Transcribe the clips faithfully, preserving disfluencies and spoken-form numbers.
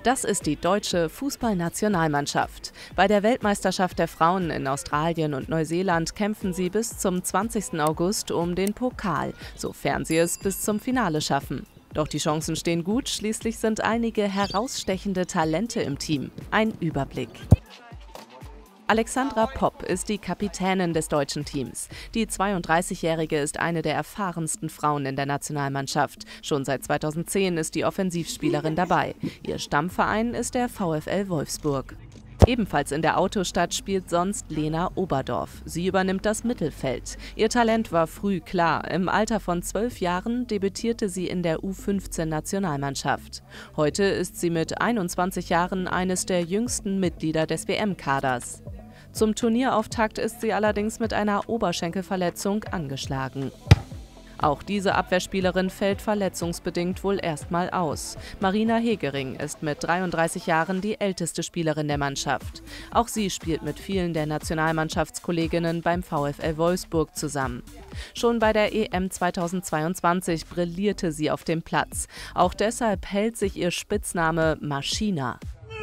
Das ist die deutsche Fußballnationalmannschaft. Bei der Weltmeisterschaft der Frauen in Australien und Neuseeland kämpfen sie bis zum zwanzigsten August um den Pokal, sofern sie es bis zum Finale schaffen. Doch die Chancen stehen gut, schließlich sind einige herausstechende Talente im Team. Ein Überblick. Alexandra Popp ist die Kapitänin des deutschen Teams. Die zweiunddreißigjährige ist eine der erfahrensten Frauen in der Nationalmannschaft. Schon seit zweitausendzehn ist die Offensivspielerin dabei. Ihr Stammverein ist der VfL Wolfsburg. Ebenfalls in der Autostadt spielt sonst Lena Oberdorf. Sie übernimmt das Mittelfeld. Ihr Talent war früh klar. Im Alter von zwölf Jahren debütierte sie in der U fünfzehn-Nationalmannschaft. Heute ist sie mit einundzwanzig Jahren eines der jüngsten Mitglieder des W M-Kaders. Zum Turnierauftakt ist sie allerdings mit einer Oberschenkelverletzung angeschlagen. Auch diese Abwehrspielerin fällt verletzungsbedingt wohl erstmal aus. Marina Hegering ist mit dreiunddreißig Jahren die älteste Spielerin der Mannschaft. Auch sie spielt mit vielen der Nationalmannschaftskolleginnen beim VfL Wolfsburg zusammen. Schon bei der E M zweitausendzweiundzwanzig brillierte sie auf dem Platz. Auch deshalb hält sich ihr Spitzname Maschina.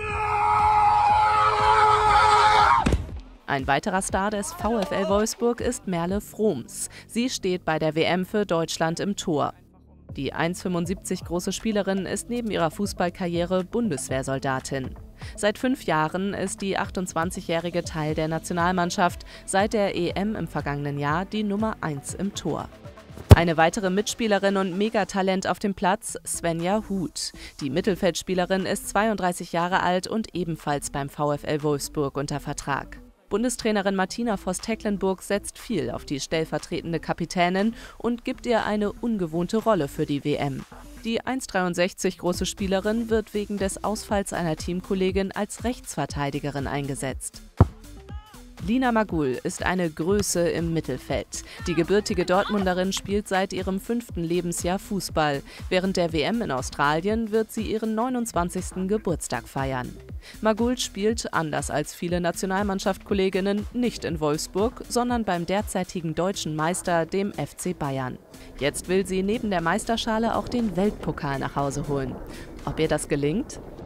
Ein weiterer Star des VfL Wolfsburg ist Merle Froms. Sie steht bei der W M für Deutschland im Tor. Die eins Komma fünfundsiebzig große Spielerin ist neben ihrer Fußballkarriere Bundeswehrsoldatin. Seit fünf Jahren ist die achtundzwanzigjährige Teil der Nationalmannschaft, seit der E M im vergangenen Jahr die Nummer eins im Tor. Eine weitere Mitspielerin und Megatalent auf dem Platz, Svenja Huth. Die Mittelfeldspielerin ist zweiunddreißig Jahre alt und ebenfalls beim VfL Wolfsburg unter Vertrag. Bundestrainerin Martina Voss-Tecklenburg setzt viel auf die stellvertretende Kapitänin und gibt ihr eine ungewohnte Rolle für die W M. Die eins Komma dreiundsechzig große Spielerin wird wegen des Ausfalls einer Teamkollegin als Rechtsverteidigerin eingesetzt. Lina Magull ist eine Größe im Mittelfeld. Die gebürtige Dortmunderin spielt seit ihrem fünften Lebensjahr Fußball. Während der W M in Australien wird sie ihren neunundzwanzigsten Geburtstag feiern. Magull spielt, anders als viele Nationalmannschaft-Kolleginnen, nicht in Wolfsburg, sondern beim derzeitigen deutschen Meister, dem F C Bayern. Jetzt will sie neben der Meisterschale auch den Weltpokal nach Hause holen. Ob ihr das gelingt?